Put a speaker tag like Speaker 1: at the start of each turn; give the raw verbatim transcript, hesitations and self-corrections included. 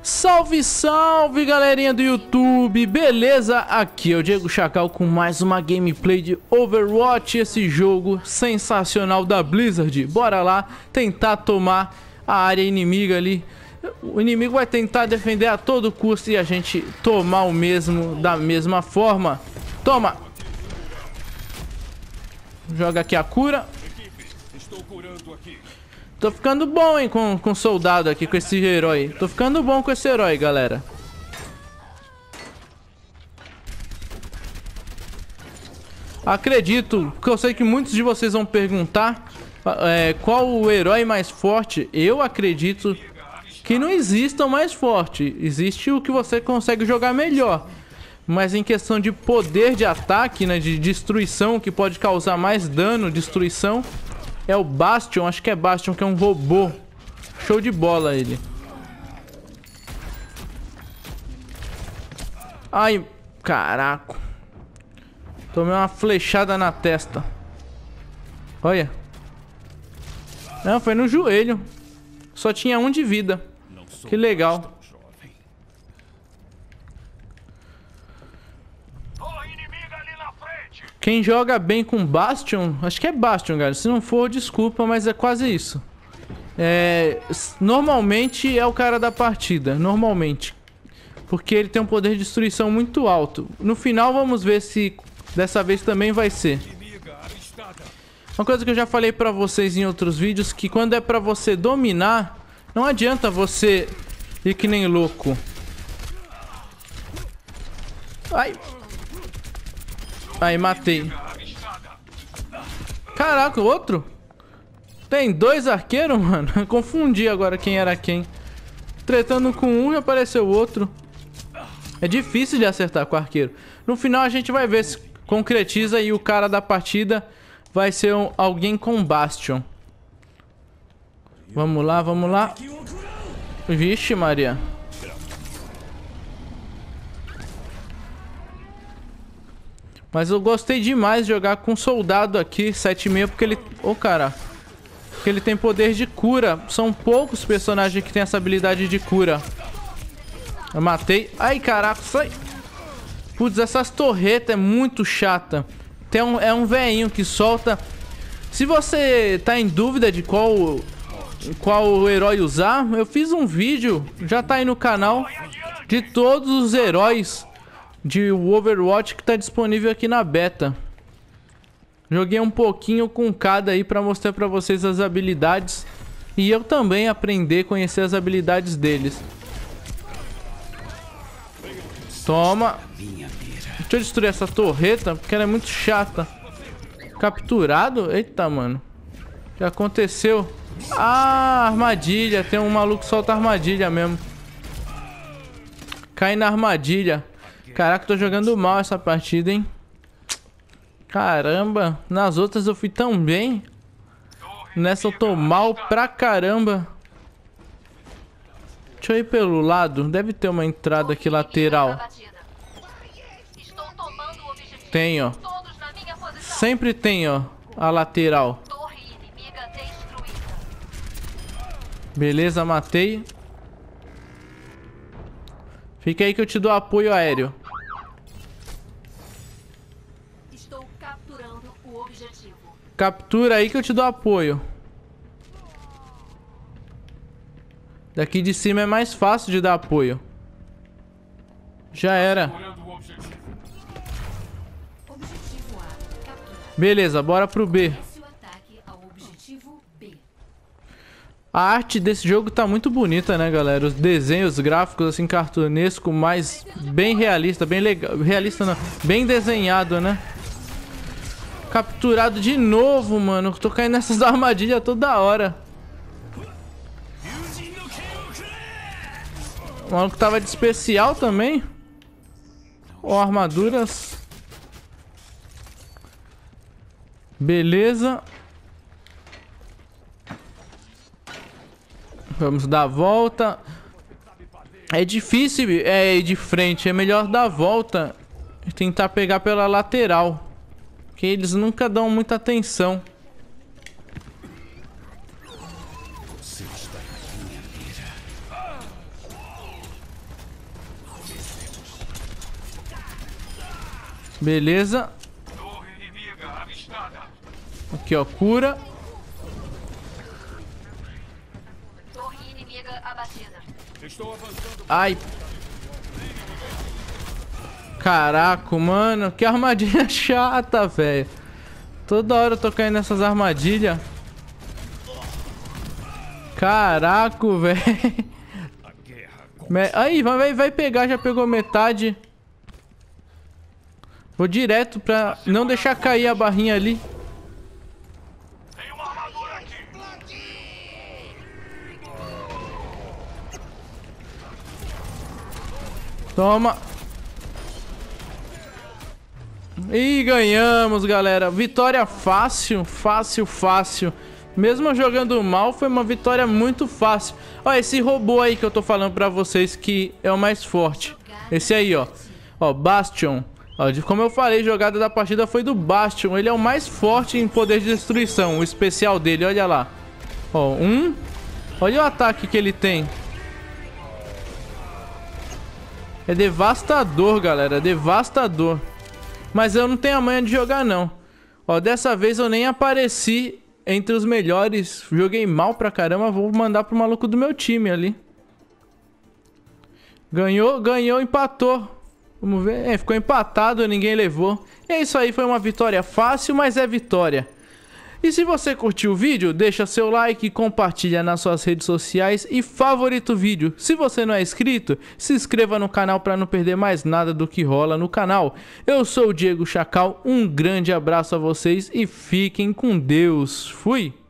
Speaker 1: Salve, salve, galerinha do YouTube, beleza? Aqui é o Diego Chacal com mais uma gameplay de Overwatch, esse jogo sensacional da Blizzard. Bora lá tentar tomar a área inimiga ali. O inimigo vai tentar defender a todo custo e a gente tomar o mesmo da mesma forma. Toma! Joga aqui a cura. Tô ficando bom, hein, com, com soldado aqui, com esse herói. Tô ficando bom com esse herói, galera. Acredito, que eu sei que muitos de vocês vão perguntar é, qual o herói mais forte. Eu acredito que não exista o mais forte. Existe o que você consegue jogar melhor. Mas em questão de poder de ataque, né, de destruição, que pode causar mais dano, destruição... É o Bastion, acho que é Bastion, que é um robô. Show de bola ele. Ai, caraca. Tomei uma flechada na testa. Olha. Não, foi no joelho. Só tinha um de vida. Que legal. Quem joga bem com Bastion, acho que é Bastion, galera. Se não for, desculpa, mas é quase isso. É, normalmente é o cara da partida, normalmente. Porque ele tem um poder de destruição muito alto. No final vamos ver se dessa vez também vai ser. Uma coisa que eu já falei pra vocês em outros vídeos, que quando é pra você dominar, não adianta você ir que nem louco. Ai... Aí, matei. Caraca, outro? Tem dois arqueiros, mano? Eu confundi agora quem era quem. Tretando com um e apareceu o outro. É difícil de acertar com o arqueiro. No final a gente vai ver se concretiza e o cara da partida vai ser um, alguém com Bastion. Vamos lá, vamos lá. Vixe, Maria. Mas eu gostei demais de jogar com soldado aqui, sete e meio, porque ele... Ô, oh, cara. Porque ele tem poder de cura. São poucos personagens que tem essa habilidade de cura. Eu matei. Ai, caraca, sai. Putz, essas torretas é muito chata. Tem um, é um veinho que solta. Se você tá em dúvida de qual, qual herói usar, eu fiz um vídeo, já tá aí no canal, de todos os heróis de Overwatch que tá disponível aqui na beta. Joguei um pouquinho com cada aí pra mostrar pra vocês as habilidades e eu também aprender a conhecer as habilidades deles. Toma. Deixa eu destruir essa torreta, porque ela é muito chata. Capturado? Eita, mano. O que aconteceu? Ah, armadilha. Tem um maluco que solta armadilha mesmo. Cai na armadilha. Caraca, tô jogando mal essa partida, hein? Caramba, nas outras eu fui tão bem. Nessa eu tô mal pra caramba. Deixa eu ir pelo lado. Deve ter uma entrada aqui lateral. Tem, ó. Sempre tem, ó, a lateral. Beleza, matei. Fica aí que eu te dou apoio aéreo. Captura aí que eu te dou apoio. Daqui de cima é mais fácil de dar apoio. Já era. Beleza, bora pro B. A arte desse jogo tá muito bonita, né, galera? Os desenhos gráficos assim cartunesco, mas bem realista, bem legal, realista não, bem desenhado, né? Capturado de novo, mano. Tô caindo nessas armadilhas toda hora. O maluco tava de especial também. Ó, armaduras. Beleza. Vamos dar a volta. É difícil é, ir de frente. É melhor dar a volta e tentar pegar pela lateral. Porque eles nunca dão muita atenção. Beleza. Aqui, ó, cura. Ai. Caraca, mano. Que armadilha chata, velho. Toda hora eu tô caindo nessas armadilhas. Caraca, velho. Aí, vai, vai pegar. Já pegou metade. Vou direto pra não deixar cair a barrinha ali. Toma. E ganhamos, galera. Vitória fácil, fácil, fácil. Mesmo jogando mal, foi uma vitória muito fácil. Ó, esse robô aí que eu tô falando pra vocês que é o mais forte. Esse aí, ó. Ó, Bastion. Ó, como eu falei, a jogada da partida foi do Bastion. Ele é o mais forte em poder de destruição. O especial dele, olha lá. Ó, um. Olha o ataque que ele tem. É devastador, galera. Devastador. Mas eu não tenho a manha de jogar, não. Ó, dessa vez eu nem apareci entre os melhores. Joguei mal pra caramba. Vou mandar pro maluco do meu time ali. Ganhou, ganhou, empatou. Vamos ver. É, ficou empatado, ninguém levou. E é isso aí, foi uma vitória fácil, mas é vitória. E se você curtiu o vídeo, deixa seu like, compartilha nas suas redes sociais e favorita o vídeo. Se você não é inscrito, se inscreva no canal para não perder mais nada do que rola no canal. Eu sou o Diego Chacal, um grande abraço a vocês e fiquem com Deus. Fui!